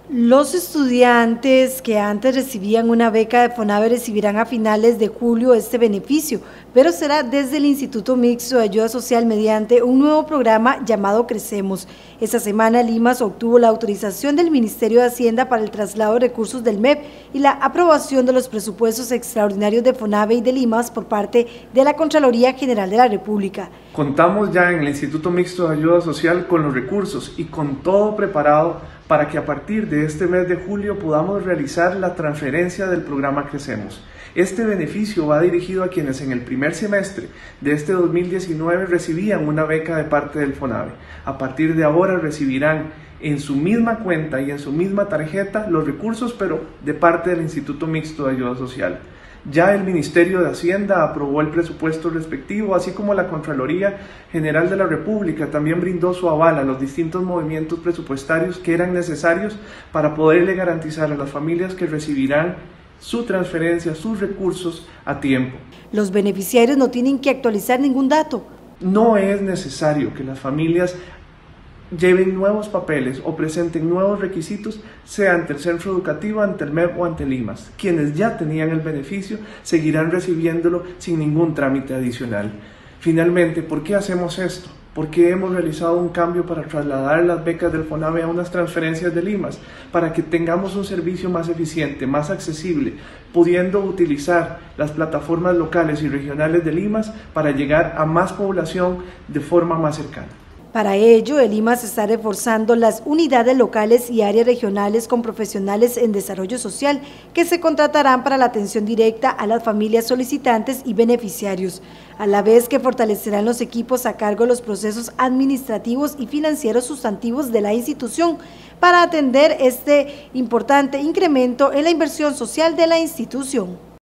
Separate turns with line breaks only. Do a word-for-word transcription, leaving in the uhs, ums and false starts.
Los estudiantes que antes recibían una beca de FONAVE recibirán a finales de julio este beneficio, pero será desde el Instituto Mixto de Ayuda Social mediante un nuevo programa llamado Crecemos. Esta semana Limas obtuvo la autorización del Ministerio de Hacienda para el traslado de recursos del M E P y la aprobación de los presupuestos extraordinarios de FONAVE y de Limas por parte de la Contraloría General de la República.
Contamos ya en el Instituto Mixto de Ayuda Social con los recursos y con todo preparado para que a partir de este mes de julio podamos realizar la transferencia del programa Crecemos. Este beneficio va dirigido a quienes en el primer semestre de este dos mil diecinueve recibían una beca de parte del FONAVE. A partir de ahora recibirán en su misma cuenta y en su misma tarjeta los recursos, pero de parte del Instituto Mixto de Ayuda Social. Ya el Ministerio de Hacienda aprobó el presupuesto respectivo, así como la Contraloría General de la República también brindó su aval a los distintos movimientos presupuestarios que eran necesarios para poderle garantizar a las familias que recibirán su transferencia, sus recursos a tiempo.
Los beneficiarios no tienen que actualizar ningún dato.
No es necesario que las familias lleven nuevos papeles o presenten nuevos requisitos, sea ante el centro educativo, ante el M E P o ante Limas. Quienes ya tenían el beneficio seguirán recibiéndolo sin ningún trámite adicional. Finalmente, ¿por qué hacemos esto? ¿Por qué hemos realizado un cambio para trasladar las becas del FONAVE a unas transferencias de Limas? Para que tengamos un servicio más eficiente, más accesible, pudiendo utilizar las plataformas locales y regionales de Limas para llegar a más población de forma más cercana.
Para ello, el Limas está reforzando las unidades locales y áreas regionales con profesionales en desarrollo social que se contratarán para la atención directa a las familias solicitantes y beneficiarios, a la vez que fortalecerán los equipos a cargo de los procesos administrativos y financieros sustantivos de la institución para atender este importante incremento en la inversión social de la institución.